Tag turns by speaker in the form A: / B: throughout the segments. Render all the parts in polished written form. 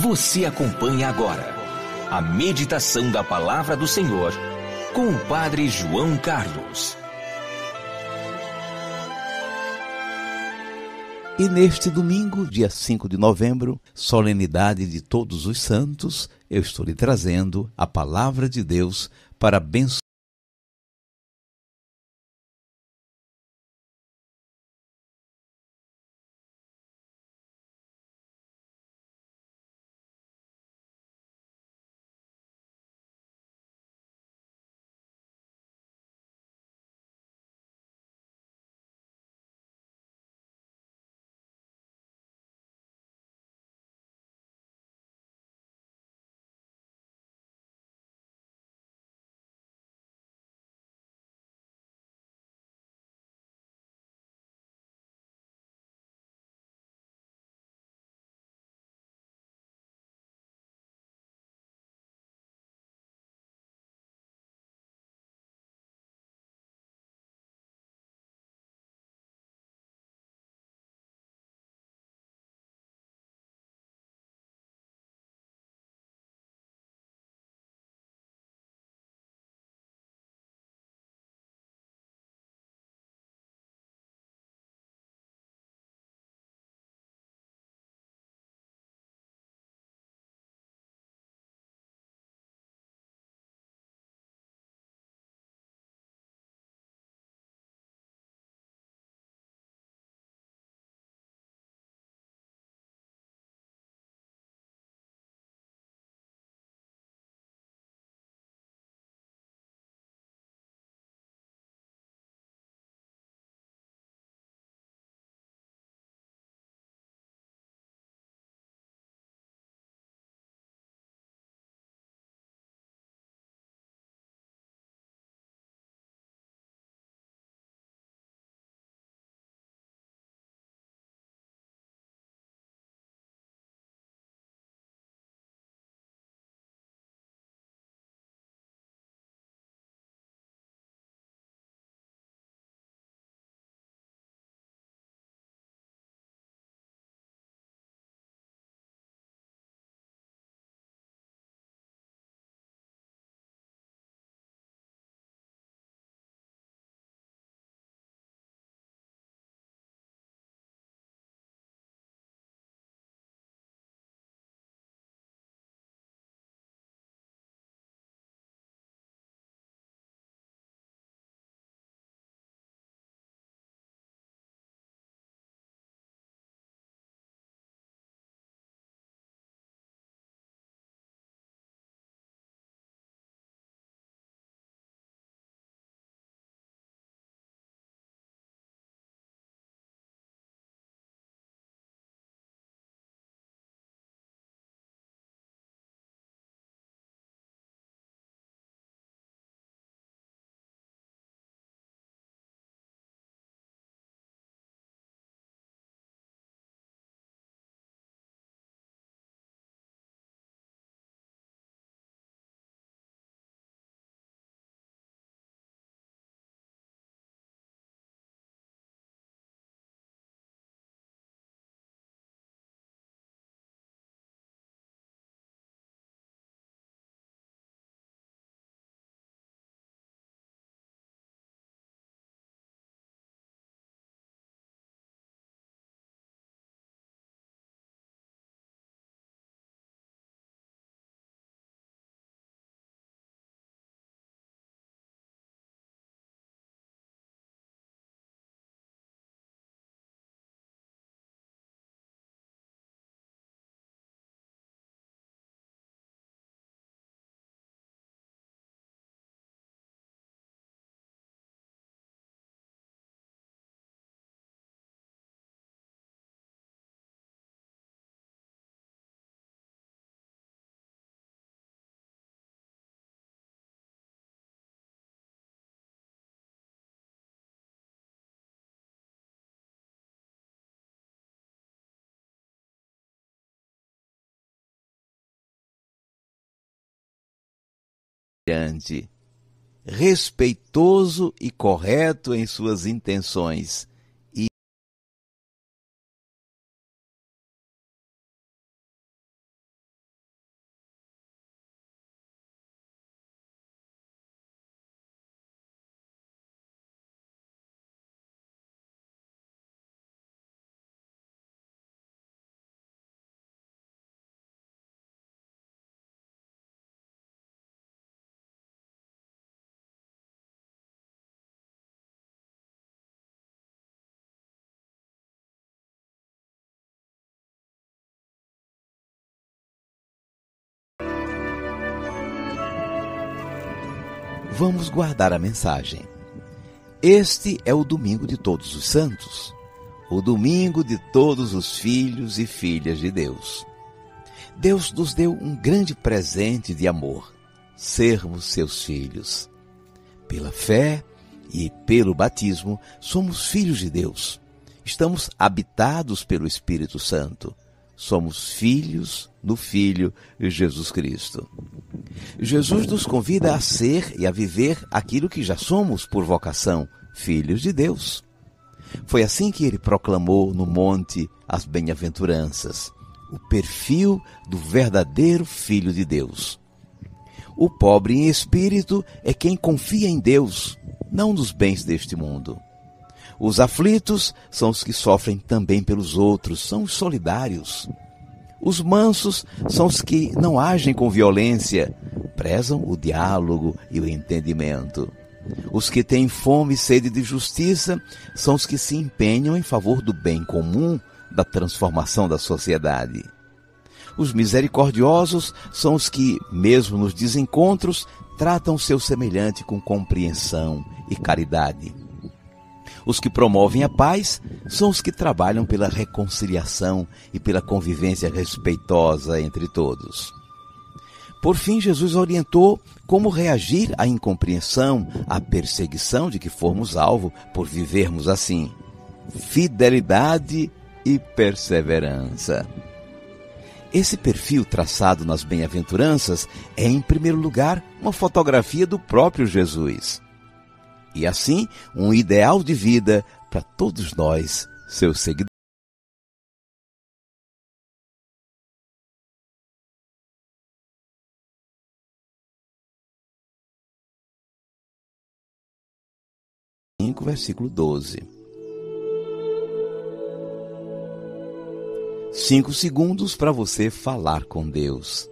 A: Você acompanha agora a meditação da Palavra do Senhor com o Padre João Carlos.
B: E neste domingo, dia 5 de novembro, solenidade de Todos os Santos, eu estou lhe trazendo a Palavra de Deus para abençoar. Respeitoso e correto em suas intenções vamos guardar a mensagem. Este é o domingo de todos os santos, o domingo de todos os filhos e filhas de Deus. Deus nos deu um grande presente de amor, sermos seus filhos. Pela fé e pelo batismo, somos filhos de Deus. Estamos habitados pelo Espírito Santo. Somos filhos do Filho Jesus Cristo. Jesus nos convida a ser e a viver aquilo que já somos por vocação, filhos de Deus. Foi assim que ele proclamou no monte as bem-aventuranças, o perfil do verdadeiro Filho de Deus. O pobre em espírito é quem confia em Deus, não nos bens deste mundo. Os aflitos são os que sofrem também pelos outros, são os solidários. Os mansos são os que não agem com violência, prezam o diálogo e o entendimento. Os que têm fome e sede de justiça são os que se empenham em favor do bem comum, da transformação da sociedade. Os misericordiosos são os que, mesmo nos desencontros, tratam seu semelhante com compreensão e caridade. Os que promovem a paz são os que trabalham pela reconciliação e pela convivência respeitosa entre todos. Por fim, Jesus orientou como reagir à incompreensão, à perseguição de que formos alvo por vivermos assim. Fidelidade e perseverança. Esse perfil traçado nas bem-aventuranças é, em primeiro lugar, uma fotografia do próprio Jesus. E assim, um ideal de vida para todos nós, seus seguidores. Versículo 12. 5 segundos para você falar com Deus.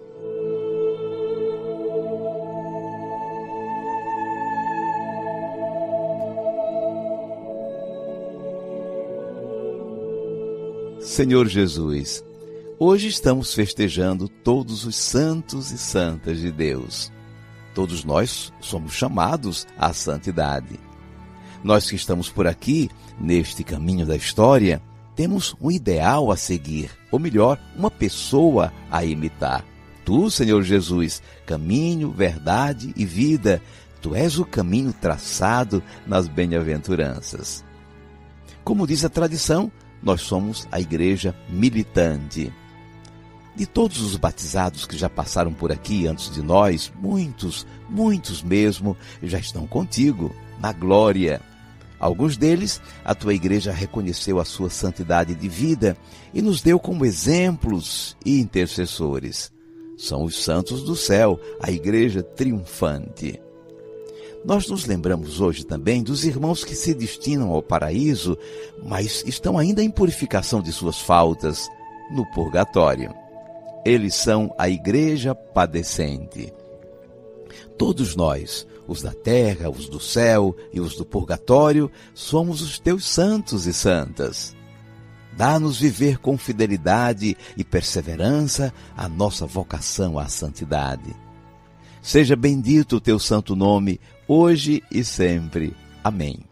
B: Senhor Jesus, hoje estamos festejando todos os santos e santas de Deus. Todos nós somos chamados à santidade. Nós que estamos por aqui, neste caminho da história, temos um ideal a seguir, ou melhor, uma pessoa a imitar. Tu, Senhor Jesus, caminho, verdade e vida, tu és o caminho traçado nas bem-aventuranças. Como diz a tradição, nós somos a igreja militante. De todos os batizados que já passaram por aqui antes de nós, muitos mesmo, já estão contigo, na glória. Alguns deles, a tua igreja reconheceu a sua santidade de vida e nos deu como exemplos e intercessores. São os santos do céu, a igreja triunfante. Nós nos lembramos hoje também dos irmãos que se destinam ao paraíso, mas estão ainda em purificação de suas faltas, no purgatório. Eles são a igreja padecente. Todos nós, os da terra, os do céu e os do purgatório, somos os teus santos e santas. Dá-nos viver com fidelidade e perseverança a nossa vocação à santidade. Seja bendito o teu santo nome, hoje e sempre. Amém.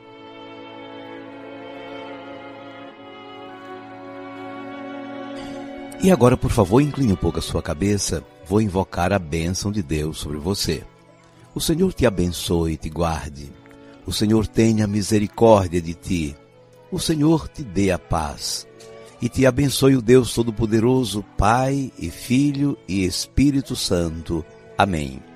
B: E agora, por favor, incline um pouco a sua cabeça. Vou invocar a bênção de Deus sobre você. O Senhor te abençoe e te guarde. O Senhor tenha misericórdia de ti. O Senhor te dê a paz. E te abençoe o Deus Todo-Poderoso, Pai e Filho e Espírito Santo. Amém.